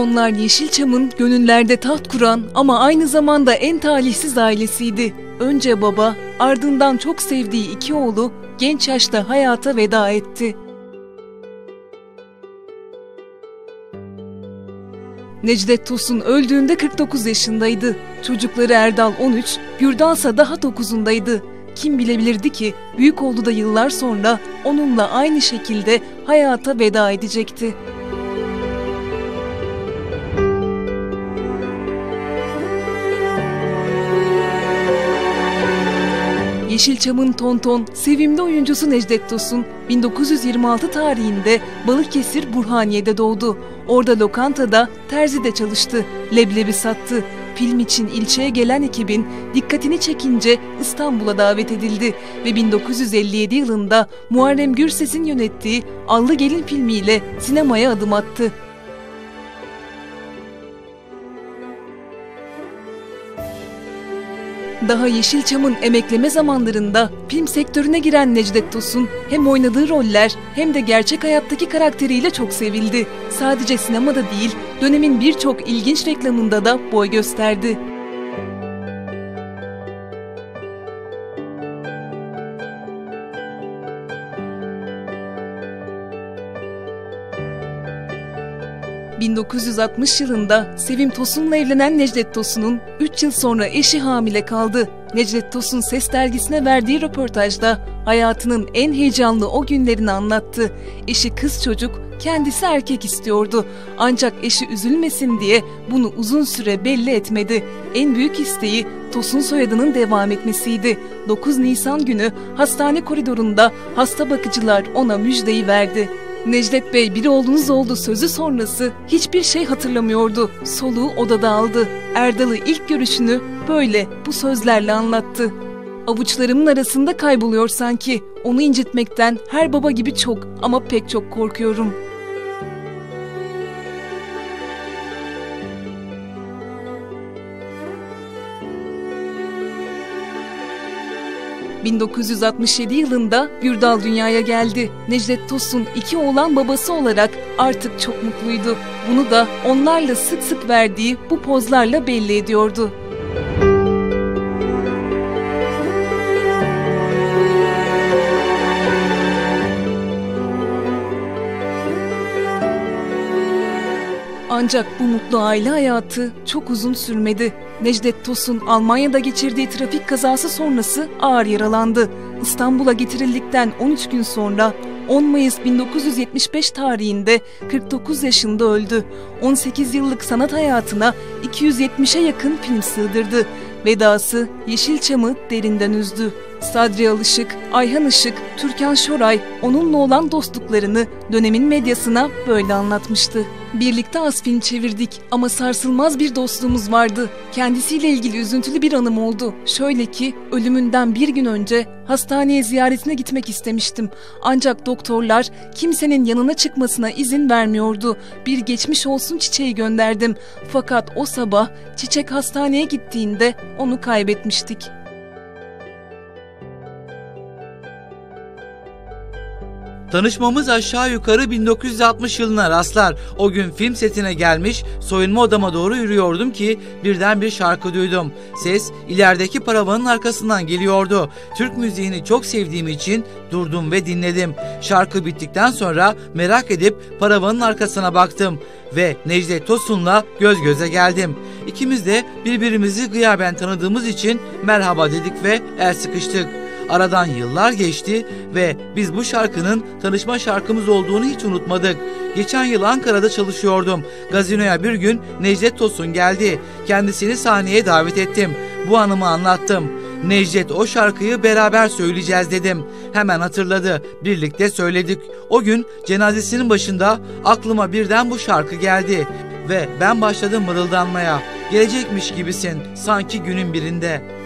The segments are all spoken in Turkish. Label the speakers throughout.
Speaker 1: Onlar Yeşilçam'ın gönüllerde taht kuran ama aynı zamanda en talihsiz ailesiydi. Önce baba, ardından çok sevdiği iki oğlu genç yaşta hayata veda etti. Necdet Tosun öldüğünde 49 yaşındaydı. Çocukları Erdal 13, Gürdansa daha 9'undaydı. Kim bilebilirdi ki büyük oğlu da yıllar sonra onunla aynı şekilde hayata veda edecekti. Yeşilçam'ın tonton, sevimli oyuncusu Necdet Tosun, 1926 tarihinde Balıkesir Burhaniye'de doğdu. Orada lokantada terzide çalıştı, leblebi sattı. Film için ilçeye gelen ekibin dikkatini çekince İstanbul'a davet edildi ve 1957 yılında Muharrem Gürses'in yönettiği Allı Gelin filmiyle sinemaya adım attı. Daha Yeşilçam'ın emekleme zamanlarında film sektörüne giren Necdet Tosun hem oynadığı roller hem de gerçek hayattaki karakteriyle çok sevildi. Sadece sinemada değil, dönemin birçok ilginç reklamında da boy gösterdi. ...1960 yılında Sevim Tosun'la evlenen Necdet Tosun'un 3 yıl sonra eşi hamile kaldı. Necdet Tosun Ses Dergisi'ne verdiği röportajda hayatının en heyecanlı o günlerini anlattı. Eşi kız çocuk, kendisi erkek istiyordu. Ancak eşi üzülmesin diye bunu uzun süre belli etmedi. En büyük isteği Tosun soyadının devam etmesiydi. 9 Nisan günü hastane koridorunda hasta bakıcılar ona müjdeyi verdi. Necdet Bey, bir oğlunuz oldu sözü sonrası hiçbir şey hatırlamıyordu. Soluğu odada aldı. Erdal'ı ilk görüşünü böyle bu sözlerle anlattı. Avuçlarımın arasında kayboluyor sanki. Onu incitmekten her baba gibi çok ama pek çok korkuyorum. ...1967 yılında Gürdal dünyaya geldi. Necdet Tosun 2 oğlan babası olarak artık çok mutluydu. Bunu da onlarla sık sık verdiği bu pozlarla belli ediyordu. Ancak bu mutlu aile hayatı çok uzun sürmedi. Necdet Tosun Almanya'da geçirdiği trafik kazası sonrası ağır yaralandı. İstanbul'a getirildikten 13 gün sonra 10 Mayıs 1975 tarihinde 49 yaşında öldü. 18 yıllık sanat hayatına 270'e yakın film sığdırdı. Vedası Yeşilçam'ı derinden üzdü. Sadri Alışık, Ayhan Işık, Türkan Şoray onunla olan dostluklarını dönemin medyasına böyle anlatmıştı. Birlikte az film çevirdik ama sarsılmaz bir dostluğumuz vardı. Kendisiyle ilgili üzüntülü bir anım oldu. Şöyle ki ölümünden bir gün önce hastaneye ziyaretine gitmek istemiştim. Ancak doktorlar kimsenin yanına çıkmasına izin vermiyordu. Bir geçmiş olsun çiçeği gönderdim. Fakat o sabah çiçek hastaneye gittiğinde onu kaybetmiştik.
Speaker 2: Tanışmamız aşağı yukarı 1960 yılına rastlar. O gün film setine gelmiş, soyunma odama doğru yürüyordum ki birden bir şarkı duydum. Ses ilerideki paravanın arkasından geliyordu. Türk müziğini çok sevdiğim için durdum ve dinledim. Şarkı bittikten sonra merak edip paravanın arkasına baktım ve Necdet Tosun'la göz göze geldim. İkimiz de birbirimizi gıyaben tanıdığımız için merhaba dedik ve el sıkıştık. Aradan yıllar geçti ve biz bu şarkının tanışma şarkımız olduğunu hiç unutmadık. Geçen yıl Ankara'da çalışıyordum. Gazinoya bir gün Necdet Tosun geldi. Kendisini sahneye davet ettim. Bu anımı anlattım. Necdet, o şarkıyı beraber söyleyeceğiz dedim. Hemen hatırladı. Birlikte söyledik. O gün cenazesinin başında aklıma birden bu şarkı geldi. Ve ben başladım mırıldanmaya. Gelecekmiş gibisin sanki günün birinde.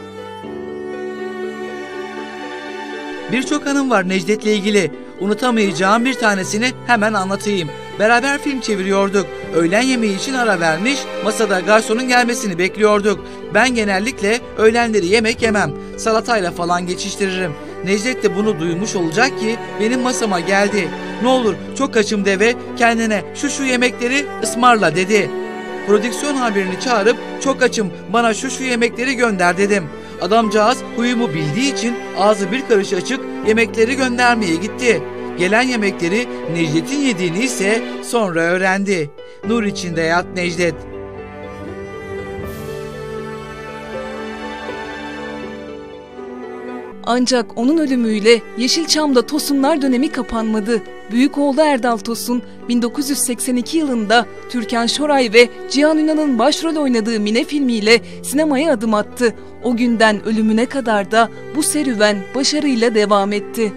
Speaker 2: Birçok anım var Necdet'le ilgili. Unutamayacağım bir tanesini hemen anlatayım. Beraber film çeviriyorduk. Öğlen yemeği için ara vermiş, masada garsonun gelmesini bekliyorduk. Ben genellikle öğlenleri yemek yemem. Salatayla falan geçiştiririm. Necdet de bunu duymuş olacak ki benim masama geldi. Ne olur çok açım de ve kendine şu yemekleri ısmarla dedi. Prodüksiyon haberini çağırıp çok açım bana şu yemekleri gönder dedim. Adamcağız huyumu bildiği için ağzı bir karış açık yemekleri göndermeye gitti. Gelen yemekleri Necdet'in yediğini ise sonra öğrendi. Nur içinde yat Necdet.
Speaker 1: Ancak onun ölümüyle Yeşilçam'da Tosunlar dönemi kapanmadı. Büyük oğlu Erdal Tosun 1982 yılında Türkan Şoray ve Cihan Ünal'ın başrol oynadığı Mine filmiyle sinemaya adım attı. O günden ölümüne kadar da bu serüven başarıyla devam etti.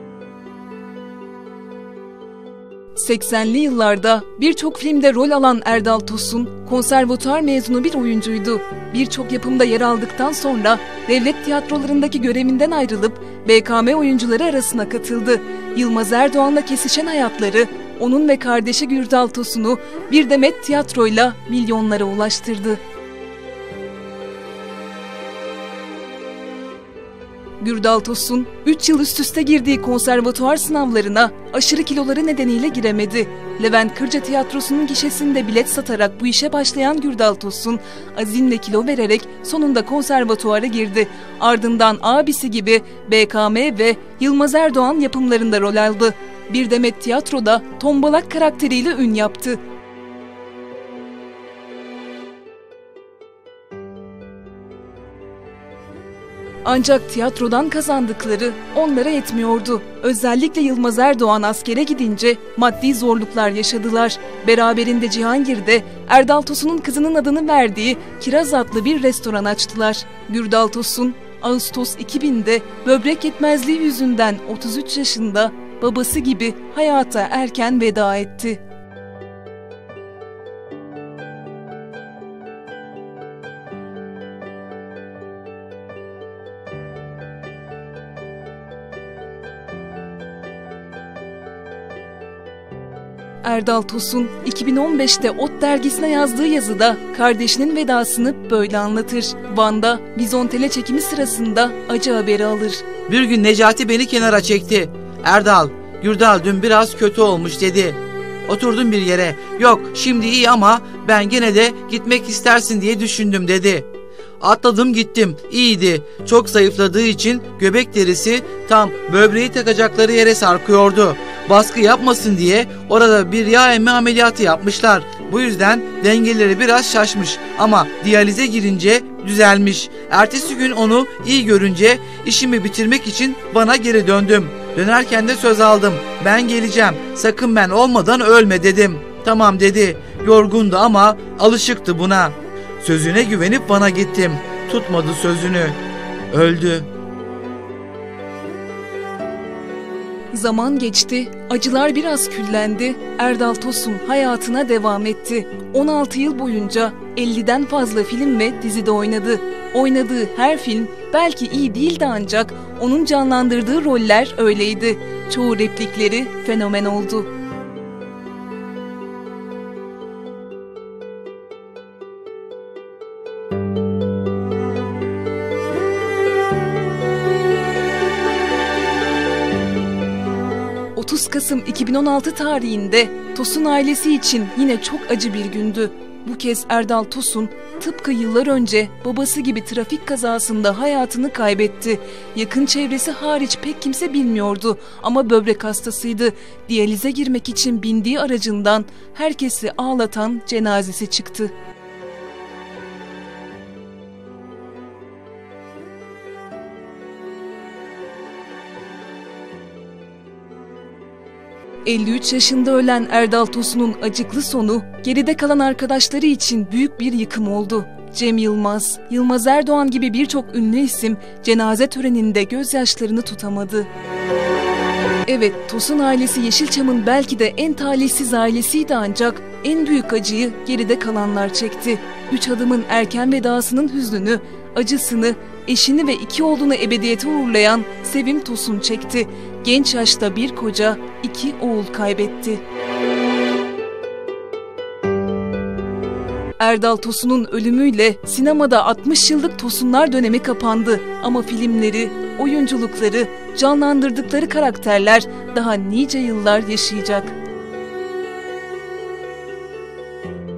Speaker 1: 80'li yıllarda birçok filmde rol alan Erdal Tosun, konservatuar mezunu bir oyuncuydu. Birçok yapımda yer aldıktan sonra devlet tiyatrolarındaki görevinden ayrılıp BKM oyuncuları arasına katıldı. Yılmaz Erdoğan'la kesişen hayatları, onun ve kardeşi Gürdal Tosun'u bir demet tiyatroyla milyonlara ulaştırdı. Gürdal Tosun, 3 yıl üst üste girdiği konservatuar sınavlarına aşırı kiloları nedeniyle giremedi. Levent Kırca Tiyatrosu'nun gişesinde bilet satarak bu işe başlayan Gürdal Tosun, azimle kilo vererek sonunda konservatuara girdi. Ardından abisi gibi BKM ve Yılmaz Erdoğan yapımlarında rol aldı. Bir demet tiyatroda tombalak karakteriyle ün yaptı. Ancak tiyatrodan kazandıkları onlara yetmiyordu. Özellikle Yılmaz Erdoğan askere gidince maddi zorluklar yaşadılar. Beraberinde Cihangir'de Erdal Tosun'un kızının adını verdiği Kiraz adlı bir restoran açtılar. Gürdal Tosun, Ağustos 2000'de böbrek yetmezliği yüzünden 33 yaşında babası gibi hayata erken veda etti. Erdal Tosun 2015'te Ot dergisine yazdığı yazıda kardeşinin vedasını böyle anlatır. Van'da Vizontele çekimi sırasında acı haberi alır.
Speaker 2: Bir gün Necati beni kenara çekti. Erdal, Gürdal dün biraz kötü olmuş dedi. Oturdum bir yere. Yok şimdi iyi ama ben gene de gitmek istersin diye düşündüm dedi. Atladım gittim. İyiydi. Çok zayıfladığı için göbek derisi tam böbreği takacakları yere sarkıyordu. Baskı yapmasın diye orada bir yağ emme ameliyatı yapmışlar. Bu yüzden dengeleri biraz şaşmış ama diyalize girince düzelmiş. Ertesi gün onu iyi görünce işimi bitirmek için bana geri döndüm. Dönerken de söz aldım. Ben geleceğim. Sakın ben olmadan ölme dedim. Tamam dedi. Yorgundu ama alışıktı buna. Sözüne güvenip bana gittim. Tutmadı sözünü. Öldü.
Speaker 1: Zaman geçti, acılar biraz küllendi, Erdal Tosun hayatına devam etti. 16 yıl boyunca 50'den fazla film ve dizide oynadı. Oynadığı her film belki iyi değildi ancak onun canlandırdığı roller öyleydi. Çoğu replikleri fenomen oldu. Kasım 2016 tarihinde Tosun ailesi için yine çok acı bir gündü. Bu kez Erdal Tosun tıpkı yıllar önce babası gibi trafik kazasında hayatını kaybetti. Yakın çevresi hariç pek kimse bilmiyordu ama böbrek hastasıydı. Diyalize girmek için bindiği aracından herkesi ağlatan cenazesi çıktı. ...53 yaşında ölen Erdal Tosun'un acıklı sonu... ...geride kalan arkadaşları için büyük bir yıkım oldu. Cem Yılmaz, Yılmaz Erdoğan gibi birçok ünlü isim... ...cenaze töreninde gözyaşlarını tutamadı. Evet, Tosun ailesi Yeşilçam'ın belki de en talihsiz ailesiydi ancak... ...en büyük acıyı geride kalanlar çekti. 3 adımın erken vedasının hüznünü, acısını... ...eşini ve 2 oğlunu ebediyete uğurlayan Sevim Tosun çekti. Genç yaşta bir koca, 2 oğul kaybetti. Erdal Tosun'un ölümüyle sinemada 60 yıllık Tosunlar dönemi kapandı ama filmleri oyunculukları, canlandırdıkları karakterler daha nice yıllar yaşayacak.